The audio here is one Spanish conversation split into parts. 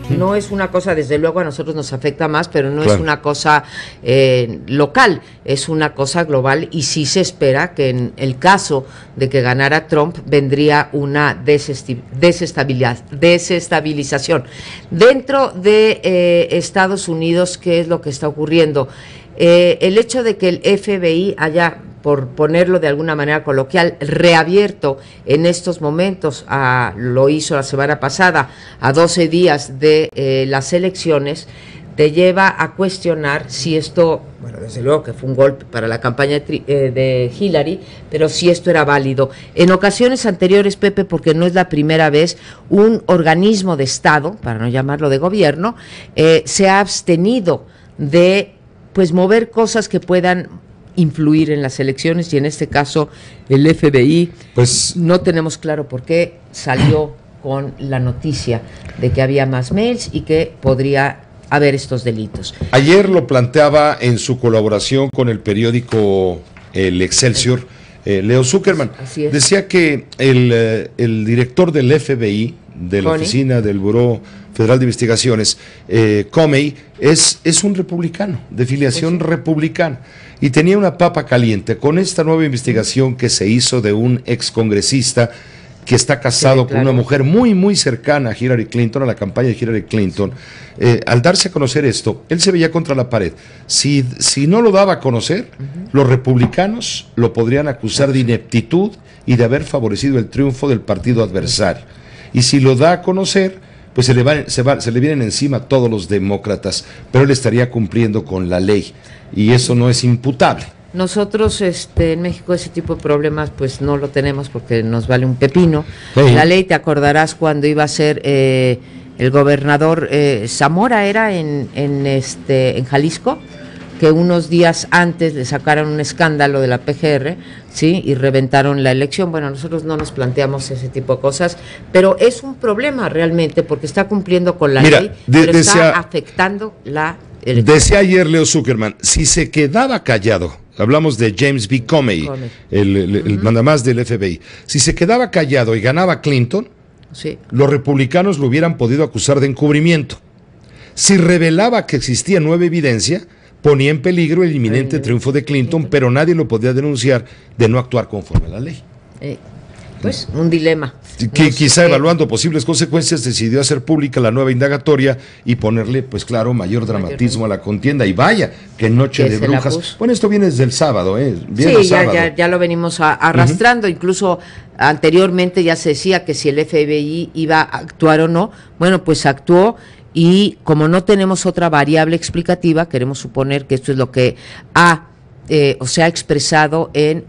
No es una cosa, desde luego a nosotros nos afecta más, pero no es una cosa local, es una cosa global, y sí se espera que en el caso de que ganara Trump vendría una desestabilización. Dentro de Estados Unidos, ¿qué es lo que está ocurriendo? El hecho de que el FBI haya, por ponerlo de alguna manera coloquial, reabierto en estos momentos, lo hizo la semana pasada, a 12 días de las elecciones, te lleva a cuestionar si esto, bueno, desde luego que fue un golpe para la campaña de Hillary, pero si esto era válido. En ocasiones anteriores, Pepe, porque no es la primera vez, un organismo de Estado, para no llamarlo de gobierno, se ha abstenido de pues mover cosas que puedan influir en las elecciones, y en este caso el FBI, pues no tenemos claro por qué salió con la noticia de que había más mails y que podría haber estos delitos. Ayer lo planteaba en su colaboración con el periódico El Excelsior, Leo Zuckerman. Así es. Decía que el director del FBI, de la oficina del Buró Federal de Investigaciones, Comey, es un republicano, de filiación republicana, y tenía una papa caliente con esta nueva investigación que se hizo de un excongresista que está casado con una mujer muy, muy cercana a Hillary Clinton, a la campaña de Hillary Clinton. Al darse a conocer esto, él se veía contra la pared. Si no lo daba a conocer, los republicanos lo podrían acusar de ineptitud y de haber favorecido el triunfo del partido adversario. Y si lo da a conocer, pues se le vienen encima todos los demócratas, pero él estaría cumpliendo con la ley, y eso no es imputable. Nosotros en México ese tipo de problemas pues no lo tenemos porque nos vale un pepino. La ley, te acordarás cuando iba a ser el gobernador Zamora, era en Jalisco, que unos días antes le sacaron un escándalo de la PGR, ¿sí? Y reventaron la elección. Bueno, nosotros no nos planteamos ese tipo de cosas, pero es un problema realmente porque está cumpliendo con la ley, pero está afectando la elección. Decía ayer Leo Zuckerman, si se quedaba callado, hablamos de James B. Comey, el mandamás del FBI, si se quedaba callado y ganaba Clinton, los republicanos lo hubieran podido acusar de encubrimiento. Si revelaba que existía nueva evidencia, ponía en peligro el inminente triunfo de Clinton, pero nadie lo podía denunciar de no actuar conforme a la ley. Pues un dilema. Quizá evaluando posibles consecuencias decidió hacer pública la nueva indagatoria y ponerle, pues claro, mayor dramatismo a la contienda. Y vaya, que noche de brujas. Bueno, esto viene desde el sábado, ya lo venimos arrastrando. Incluso anteriormente ya se decía que si el FBI iba a actuar o no. Bueno, pues actuó. Y como no tenemos otra variable explicativa, queremos suponer que esto es lo que se ha expresado en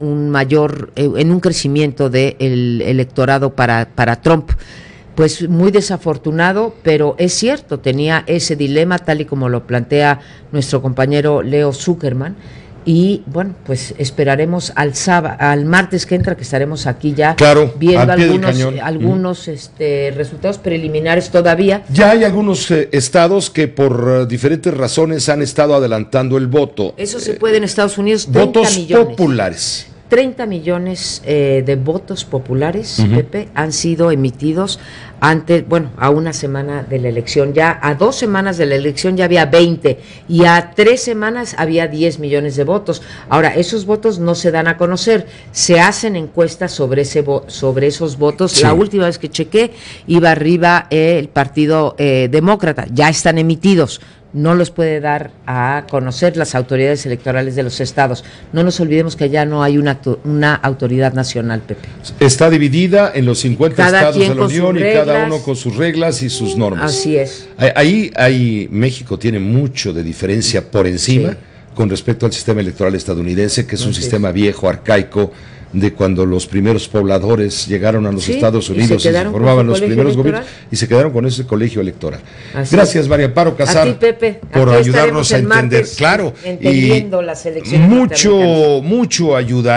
un crecimiento del electorado para Trump. Pues muy desafortunado, pero es cierto, tenía ese dilema tal y como lo plantea nuestro compañero Leo Zuckerman. Y bueno, pues esperaremos al martes que entra, que estaremos aquí ya viendo algunos resultados preliminares todavía. Ya hay algunos estados que por diferentes razones han estado adelantando el voto. Eso se puede en Estados Unidos, 30 millones. Populares. 30 millones de votos populares, Pepe, han sido emitidos a una semana de la elección. Ya a 2 semanas de la elección ya había 20 y a 3 semanas había 10 millones de votos. Ahora, esos votos no se dan a conocer, se hacen encuestas sobre esos votos. Sí. La última vez que chequé iba arriba el Partido Demócrata, ya están emitidos. No los puede dar a conocer las autoridades electorales de los estados. No nos olvidemos que allá no hay una autoridad nacional, Pepe. Está dividida en los 50 estados de la Unión y cada uno con sus reglas y sus normas. Así es. Ahí México tiene mucho de diferencia por encima con respecto al sistema electoral estadounidense, que es un sistema viejo, arcaico, de cuando los primeros pobladores llegaron a los Estados Unidos y se formaban los primeros gobiernos y se quedaron con ese colegio electoral. Gracias, María Amparo Casar, a ti, Pepe, por ayudarnos a entender, entendiendo las elecciones. Mucho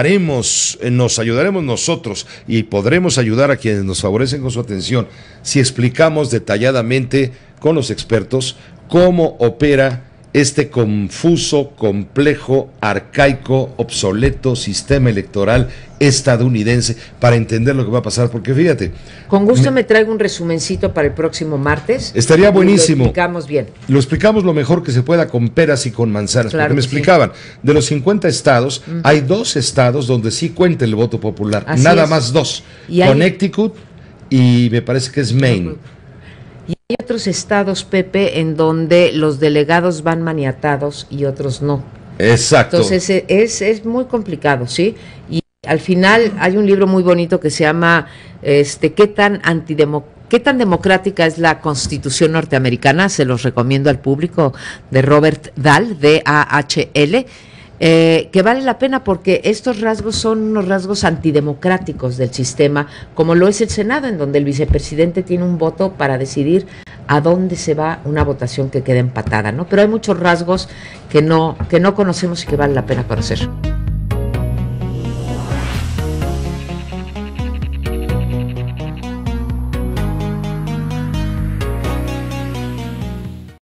nos ayudaremos nosotros y podremos ayudar a quienes nos favorecen con su atención si explicamos detalladamente con los expertos cómo opera este confuso, complejo, arcaico, obsoleto sistema electoral estadounidense para entender lo que va a pasar, porque fíjate. Con gusto me traigo un resumencito para el próximo martes. Estaría buenísimo. Lo explicamos bien. Lo explicamos lo mejor que se pueda con peras y con manzanas, Claro, porque me explicaban, de los 50 estados, hay 2 estados donde sí cuenta el voto popular, Así nada es. más 2, Y Connecticut y me parece que es Maine. Y hay otros estados, Pepe, en donde los delegados van maniatados y otros no. Exacto. Entonces es muy complicado, ¿sí? Y al final hay un libro muy bonito que se llama ¿Qué tan democrática es la Constitución norteamericana? Se los recomiendo al público, de Robert Dahl, D-A-H-L, que vale la pena porque estos rasgos son unos rasgos antidemocráticos del sistema, como lo es el Senado, en donde el vicepresidente tiene un voto para decidir a dónde se va una votación que queda empatada, ¿no? Pero hay muchos rasgos que no conocemos y que vale la pena conocer.